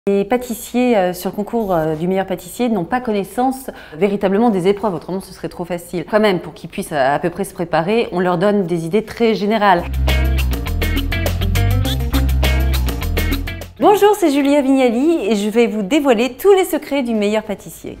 Les pâtissiers sur le concours du meilleur pâtissier n'ont pas connaissance véritablement des épreuves, autrement ce serait trop facile. Quand même, pour qu'ils puissent à peu près se préparer, on leur donne des idées très générales. Bonjour, c'est Julia Vignali et je vais vous dévoiler tous les secrets du meilleur pâtissier.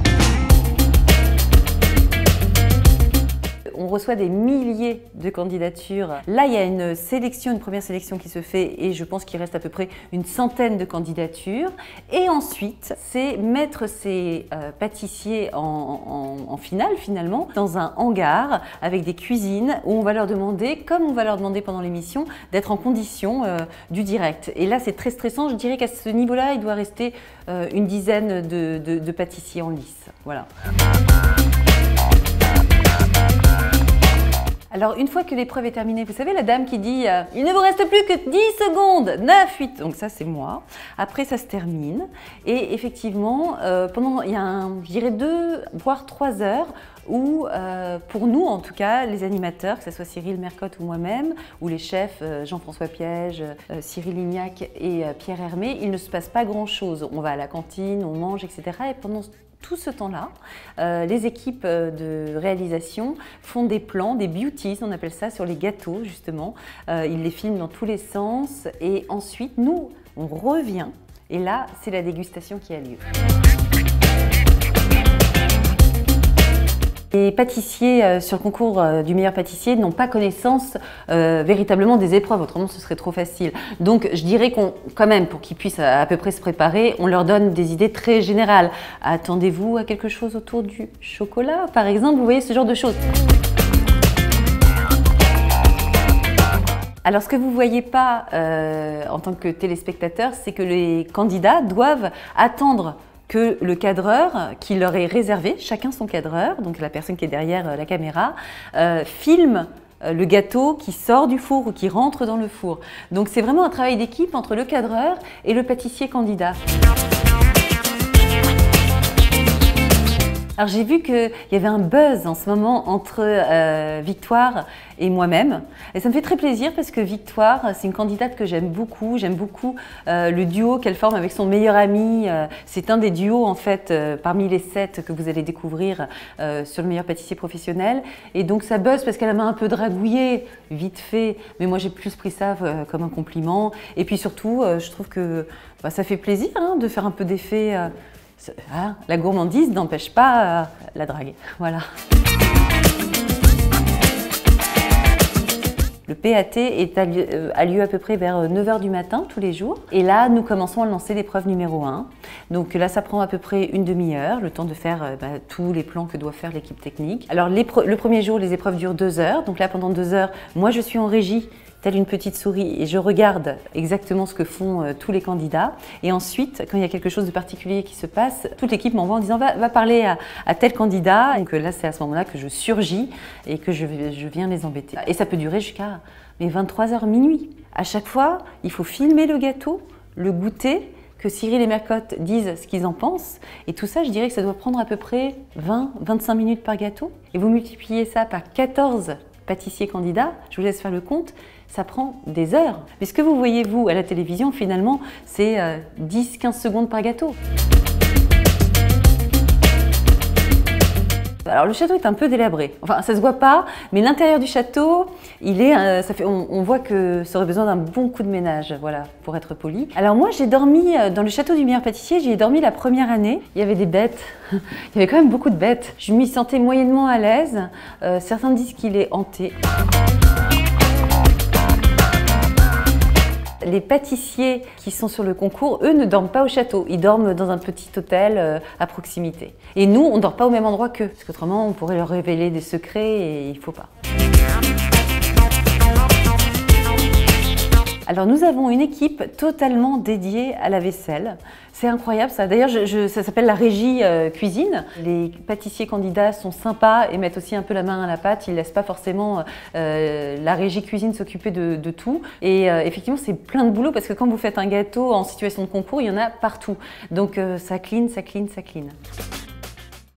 On reçoit des milliers de candidatures. Là, il y a une première sélection qui se fait et je pense qu'il reste à peu près une centaine de candidatures. Et ensuite, c'est mettre ces pâtissiers en finale finalement dans un hangar avec des cuisines où on va leur demander, comme on va leur demander pendant l'émission, d'être en condition du direct. Et là, c'est très stressant. Je dirais qu'à ce niveau-là, il doit rester une dizaine de pâtissiers en lice. Voilà. Alors, une fois que l'épreuve est terminée, vous savez, la dame qui dit « Il ne vous reste plus que 10 secondes, 9, 8 », donc ça c'est moi. Après, ça se termine. Et effectivement, il y a, je dirais 2 voire 3 heures où, pour nous en tout cas, les animateurs, que ce soit Cyril Mercotte ou moi-même, ou les chefs Jean-François Piège, Cyril Lignac et Pierre Hermé, il ne se passe pas grand-chose. On va à la cantine, on mange, etc. Et pendant tout ce temps-là, les équipes de réalisation font des plans, des beauties, on appelle ça, sur les gâteaux justement. Ils les filment dans tous les sens et ensuite, nous, on revient et là, c'est la dégustation qui a lieu. Les pâtissiers sur le concours du meilleur pâtissier n'ont pas connaissance véritablement des épreuves, autrement ce serait trop facile. Donc je dirais quand même, pour qu'ils puissent à peu près se préparer, on leur donne des idées très générales. Attendez-vous à quelque chose autour du chocolat, par exemple, vous voyez ce genre de choses. Alors ce que vous ne voyez pas en tant que téléspectateur, c'est que les candidats doivent attendre que le cadreur qui leur est réservé, chacun son cadreur, donc la personne qui est derrière la caméra, filme le gâteau qui sort du four ou qui rentre dans le four. Donc c'est vraiment un travail d'équipe entre le cadreur et le pâtissier candidat. Alors j'ai vu qu'il y avait un buzz en ce moment entre Victoire et moi-même. Et ça me fait très plaisir parce que Victoire, c'est une candidate que j'aime beaucoup. J'aime beaucoup le duo qu'elle forme avec son meilleur ami. C'est un des duos en fait parmi les 7 que vous allez découvrir sur le meilleur pâtissier professionnel. Et donc ça buzz parce qu'elle m'a un peu dragouillée, vite fait. Mais moi j'ai plus pris ça comme un compliment. Et puis surtout, je trouve que ça fait plaisir de faire un peu d'effet. La gourmandise n'empêche pas la drague. Voilà. Le PAT a lieu à peu près vers 9 h du matin tous les jours. Et là, nous commençons à lancer l'épreuve numéro 1. Donc là, ça prend à peu près une demi-heure, le temps de faire tous les plans que doit faire l'équipe technique. Alors le premier jour, les épreuves durent 2 heures. Donc là, pendant 2 heures, moi je suis en régie, telle une petite souris, et je regarde exactement ce que font tous les candidats. Et ensuite, quand il y a quelque chose de particulier qui se passe, toute l'équipe m'envoie en disant va parler à tel candidat. Donc là, c'est à ce moment-là que je surgis et que je viens les embêter. Et ça peut durer jusqu'à 23 h, minuit. À chaque fois, il faut filmer le gâteau, le goûter, que Cyril et Mercotte disent ce qu'ils en pensent. Et tout ça, je dirais que ça doit prendre à peu près 20-25 minutes par gâteau. Et vous multipliez ça par 14 pâtissiers candidats, je vous laisse faire le compte, ça prend des heures. Mais ce que vous voyez, vous, à la télévision, finalement, c'est 10-15 secondes par gâteau. Alors le château est un peu délabré, enfin ça se voit pas, mais l'intérieur du château, on voit que ça aurait besoin d'un bon coup de ménage, voilà, pour être poli. Alors moi j'ai dormi dans le château du meilleur pâtissier, j'y ai dormi la première année. Il y avait des bêtes, il y avait quand même beaucoup de bêtes. Je m'y sentais moyennement à l'aise, certains disent qu'il est hanté. Les pâtissiers qui sont sur le concours, eux, ne dorment pas au château. Ils dorment dans un petit hôtel à proximité. Et nous, on ne dort pas au même endroit qu'eux. Parce qu'autrement, on pourrait leur révéler des secrets et il ne faut pas. Alors nous avons une équipe totalement dédiée à la vaisselle. C'est incroyable ça. D'ailleurs, ça s'appelle la régie cuisine. Les pâtissiers candidats sont sympas et mettent aussi un peu la main à la pâte. Ils ne laissent pas forcément la régie cuisine s'occuper de tout. Et effectivement, c'est plein de boulot parce que quand vous faites un gâteau en situation de concours, il y en a partout. Donc ça clean, ça clean, ça clean.